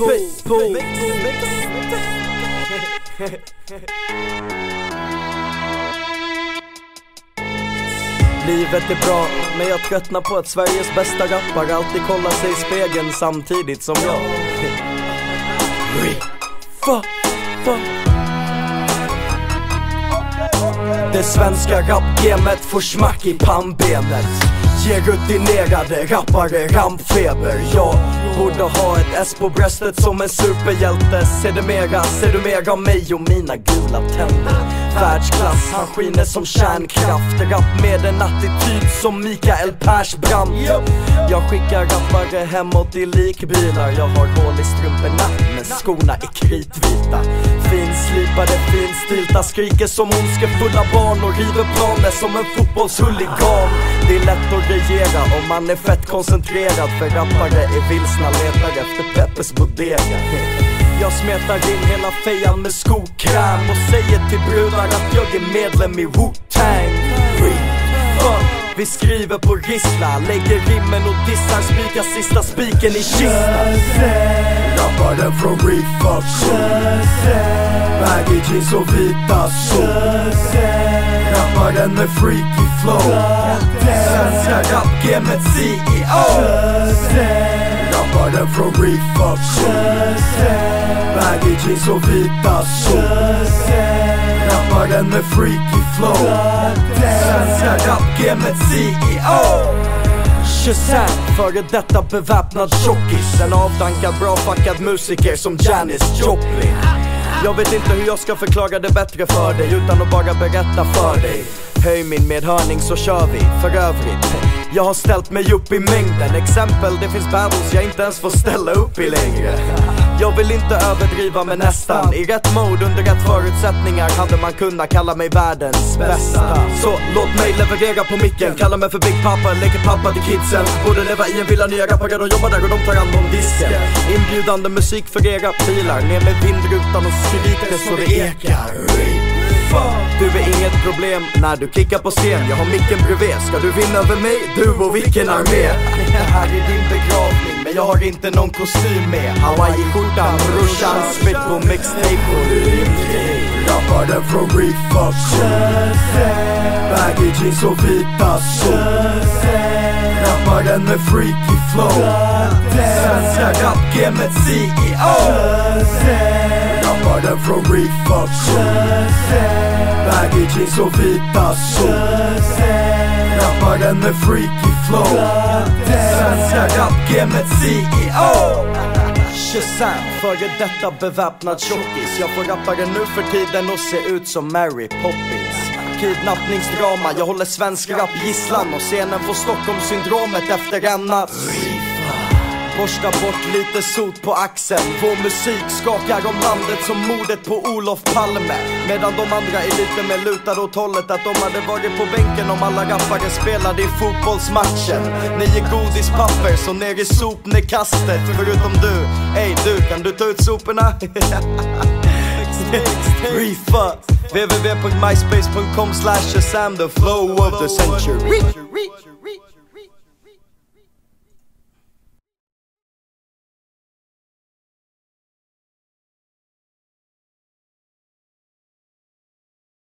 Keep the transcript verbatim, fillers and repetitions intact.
Livet är bra, men jag tröttnar på att Sveriges bästa rappare alltid kollar sig i spegeln samtidigt som jag. Det svenska rapgamet får smack i pannbenet. Ger rutinerade rappare rampfeber. Jag borde ha ett S på bröstet som en superhjälte. Ser du mera, ser du mera av mig och mina gula tänder. Världsklass, han skiner som kärnkraft. Rapp med en attityd som Mikael Persbrandt. Jag skickar rappare hemåt i likbilar. Jag har hål i strumporna, men skorna är kritvita. Finslipade, finstilta, skriker som ondskefulla barn och river planer som en fotbollshuligan. Det är lätt att regera om man är fett koncentrerad, för rappare är vilsna, letar efter Peppes bodega. Jag smetar in hela fejan med skokräm och säger till brudar att jag är medlem i Wu-Tang. Vi skriver på rissla, lägger rimmen och dissar, spikar sista spiken i kistan. Rapparen från Refuck, baggy jeans och vita sår. Rapparen med freaky flow, svenska rapgamets C E O. Rapparen från Refuck, baggy jeans och vita sår. Rapparen med freaky flow, svenska rapgamets C E O. Shazam, före detta beväpnad tjockis. En avdankad, bra fuckad musiker som Janis Joplin. Jag vet inte hur jag ska förklara det bättre för dig utan att bara berätta för dig. Höj min medhörning så kör vi. För övrigt, jag har ställt mig upp i mängden exempel. Det finns battles jag inte ens får ställa upp i längre. Jag vill inte överdriva men nästan. I rätt mode under rätt förutsättningar hade man kunnat kalla mig världens bästa. Så låt mig leverera på micken. Kalla mig för Big Papa, leker pappa till kidsen. Borde leva i en villa, nya rappare, de jobbar där och de tar hand om disken. Inbjudande musik för era pilar. Ner med vindrutan och skrik det så det ekar. Du är inget problem när du kickar på scen. Jag har micken bredvid, ska du vinna över mig? Du och vilken armé? Det här är din begravning, men jag har inte någon kostym med. Hawaii-skjortan, brorsan, spit på mixtape och rimgrej. Rapparen från Refuck, baggy jeans och vita sår. Rapparen med freaky flow, svenska rapgamets C E O. Rapparen från Refuck, baggy jeans och vita sår. Rapparen med freaky flow, svenska rapgamets C E O. Shazam, före detta beväpnad tjockis. Jag får rappare nu för tiden och se ut som Mary Poppins. Kidnappningsdrama, jag håller svensk rap gisslan och scenen får Stockholmssyndromet efter en natt. Borsta bort lite sot på axeln. Vår musik skakar om landet som mordet på Olof Palme. Medan de andra är lite mer lutade åt hållet att de hade varit på bänken om alla rappare spelade i fotbollsmatchen. Ni är godispapper så ner i sopnedkastet. Förutom du, ey du, kan du ta ut soporna? Refuck, w w w punkt myspace punkt com slash Shazam, the flow of the century.